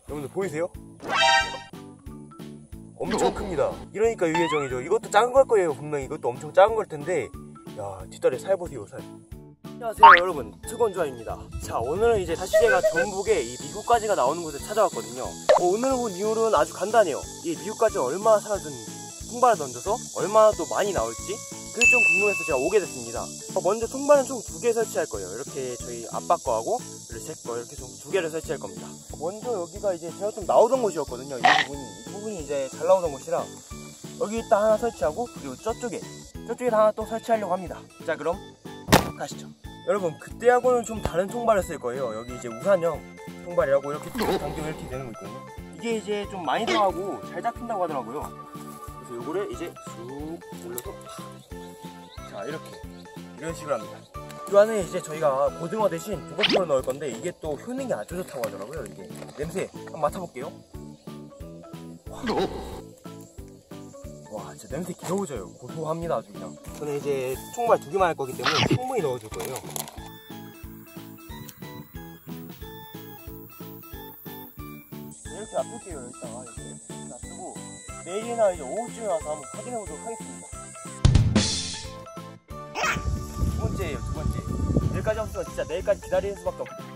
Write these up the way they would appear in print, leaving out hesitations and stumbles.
여러분들 보이세요? 엄청 큽니다. 이러니까 유예정이죠. 이것도 작은 걸 거예요. 분명히 이것도 엄청 작은 걸 텐데, 야, 뒷다리 살 보세요, 살. 안녕하세요 여러분, 특원주아입니다. 자, 오늘은 이제 다시 제가 전북에 이 미국까지가 나오는 곳에 찾아왔거든요. 오늘 온 이유는 아주 간단해요. 이 미국까지 얼마나 사라졌는지, 통발을 던져서 얼마나 또 많이 나올지 그게 좀 궁금해서 제가 오게 됐습니다. 먼저 통발은 총 2개 설치할 거예요. 이렇게 저희 아빠 거하고 그리고 제 거 이렇게 총 2개를 설치할 겁니다. 먼저 여기가 이제 제가 좀 나오던 곳이었거든요. 이 부분이 이제 잘 나오던 곳이라 여기 일단 하나 설치하고, 그리고 저쪽에 하나 또 설치하려고 합니다. 자, 그럼 가시죠. 여러분, 그때하고는 좀 다른 통발을 쓸 거예요. 여기 이제 우산형 통발이라고 이렇게 당기면 이렇게 되는 거 있거든요. 이게 이제 좀 많이 들어가고 잘 잡힌다고 하더라고요. 그래서 요거를 이제 쑥 올려서 자, 이런 식으로 합니다. 이 안에 이제 저희가 고등어 대신 조각포를 넣을 건데, 이게 또 효능이 아주 좋다고 하더라고요. 이게 냄새 한번 맡아볼게요. 와, 진짜 냄새 개오져요. 고소합니다, 아주 그냥. 저는 이제 총발 2개만 할 거기 때문에 충분히 넣어줄 거예요. 이렇게 놔둘게요. 여기다가 이렇게 놔두고 내일이나 이제 오후쯤에 와서 한번 확인해 보도록 하겠습니다. 두 번째예요, 두 번째. 내일까지 없으면 진짜 내일까지 기다리는 수밖에 없어요.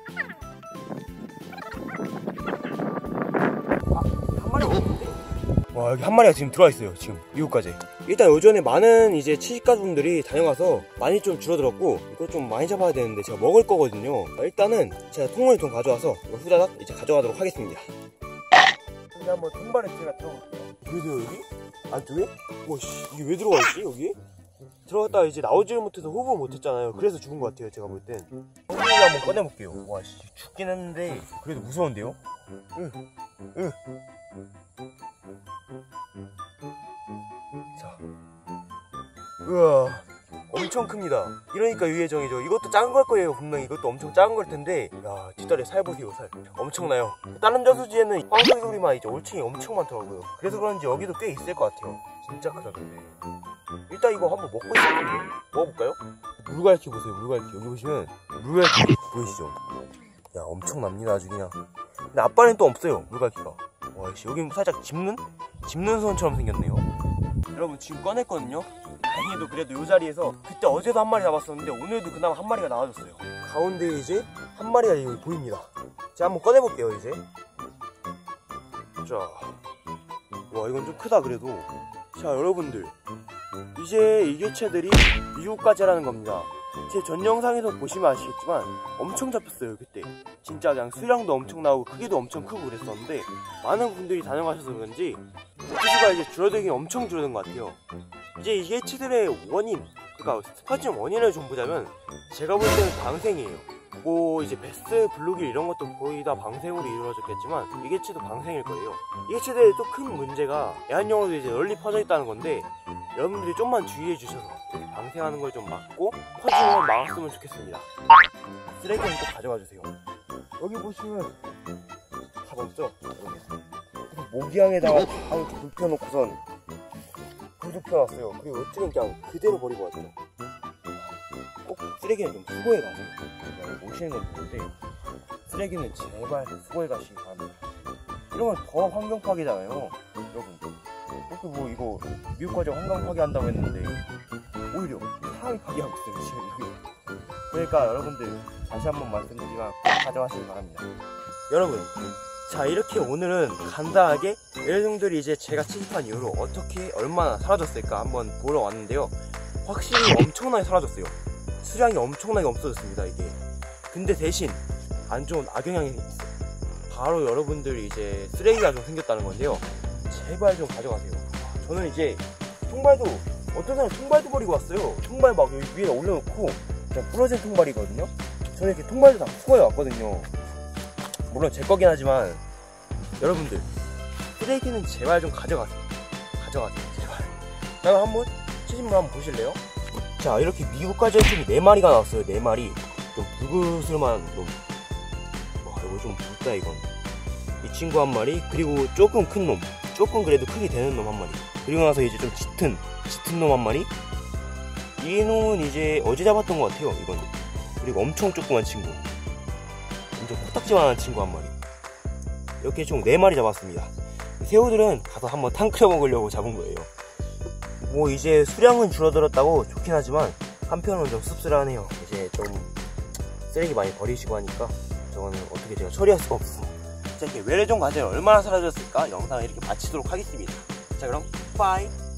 한 마리 없는데? 와, 여기 한 마리가 지금 들어와 있어요. 지금 미국까지. 일단 요전에 많은 이제 취식가분들이 다녀가서 많이 좀 줄어들었고, 이거 좀 많이 잡아야 되는데 제가 먹을 거거든요. 일단은 제가 통을 좀 가져와서 이거 후다닥 이제 가져가도록 하겠습니다. 여기 한번 통발에 제가 들어갈게요. 보이세요, 여기? 안쪽에? 와씨, 이게 왜 들어가 있지, 여기? 들어갔다가 이제 나오지를 못해서 호흡을 못했잖아요. 그래서 죽은 것 같아요, 제가 볼 땐. 통을 한번 꺼내볼게요. 와씨, 죽긴 했는데 그래도 무서운데요? 자, 우와, 엄청 큽니다. 이러니까 유예정이죠. 이것도 작은 걸 거예요. 분명히 이것도 엄청 작은 걸 텐데, 야, 뒷다리 살 보세요, 살. 엄청나요. 다른 저수지에는 황소리 소리만 이제 올챙이 엄청 많더라고요. 그래서 그런지 여기도 꽤 있을 것 같아요. 진짜 크다, 근데. 일단 이거 한번 먹고 있을 텐데 먹어볼까요? 물갈퀴 보세요, 물갈퀴. 여기 보시면 물갈퀴 보이시죠? 야, 엄청납니다, 아주 그냥. 근데 앞발엔 또 없어요, 물갈퀴가. 와, 여기 살짝 짚는 손처럼 생겼네요. 여러분, 지금 꺼냈거든요. 다행히도 그래도 이 자리에서 그때 어제도 한 마리 잡았었는데 오늘도 그나마 한 마리가 나와줬어요. 가운데 이제 한 마리가 여기 보입니다. 제가 한번 꺼내볼게요, 이제. 자, 와, 이건 좀 크다 그래도. 자, 여러분들, 이제 이 개체들이 미국까지라는 겁니다. 제 전 영상에서 보시면 아시겠지만 엄청 잡혔어요. 그때 진짜 그냥 수량도 엄청 나오고 크기도 엄청 크고 그랬었는데, 많은 분들이 다녀가셔서 그런지 개체수가 이제 줄어들긴 엄청 줄어든 것 같아요. 이제 이 개체들의 원인, 그러니까 스파징 원인을 좀 보자면, 제가 볼 때는 방생이에요. 뭐 이제 베스, 블루길 이런 것도 거의 다 방생으로 이루어졌겠지만 이 개체도 방생일 거예요. 이 개체들의 또 큰 문제가 애완용으로도 이제 널리 퍼져 있다는 건데, 여러분들이 좀만 주의해 주셔서 방생하는 걸 좀 막고 퍼지는 걸 막았으면 좋겠습니다. 쓰레기는 또 가져가 주세요. 여기 보시면 답 없죠? 모기향에다가 다 이렇게 불 펴놓고선 불도 펴놨어요. 그리고 어찌는 그냥 그대로 버리고 왔죠. 꼭 쓰레기는 좀 수거해 가세요. 오시는 건 좋은데 쓰레기는 제발 수거해 가시기 바랍니다. 이러면 더 환경 파괴잖아요, 여러분. 그렇게 뭐 이거 미국까지 환경 파괴한다고 했는데 오히려 사람이 파괴하고 있어요, 지금 여기. 그러니까 여러분들, 다시 한번 말씀드리지만 꼭 가져가시기 바랍니다. 여러분, 자, 이렇게 오늘은 간단하게 애완용들이 이제 제가 취집한 이후로 어떻게 얼마나 사라졌을까 한번 보러 왔는데요. 확실히 엄청나게 사라졌어요. 수량이 엄청나게 없어졌습니다, 이게. 근데 대신 안 좋은 악영향이 있어요. 바로 여러분들이 이제 쓰레기가 좀 생겼다는 건데요. 제발 좀 가져가세요. 저는 이제 통발도, 어떤 사람은 통발도 버리고 왔어요. 통발 막 여기 위에 올려놓고 그냥 부러진 통발이거든요. 저는 이렇게 통발도 다 수거해 왔거든요. 물론 제 거긴 하지만, 여러분들, 쓰레기는 제발 좀 가져가세요. 제발. 자, 한번 치즈물 한번 보실래요? 자, 이렇게 미국까지 해충이 4마리가 나왔어요. 4마리. 좀 붉으슬만 놈. 와, 이거 좀 붉다, 이건. 이 친구 한 마리, 그리고 조금 큰 놈, 조금 그래도 크게 되는 놈 한 마리, 그리고 나서 이제 좀 짙은 놈 한 마리. 이 놈은 이제 어제 잡았던 것 같아요, 이건. 그리고 엄청 조그만 친구, 완전 코딱지만한 친구 한 마리. 이렇게 총 4마리 잡았습니다. 새우들은 가서 한번 탕 끓여 먹으려고 잡은 거예요. 뭐 이제 수량은 줄어들었다고 좋긴 하지만 한편은 좀 씁쓸하네요. 이제 좀 쓰레기 많이 버리시고 하니까 저거는 어떻게 제가 처리할 수가 없어. 자, 이렇게 외래종 과제를 얼마나 사라졌을까 영상을 이렇게 마치도록 하겠습니다. 자, 그럼 빠이.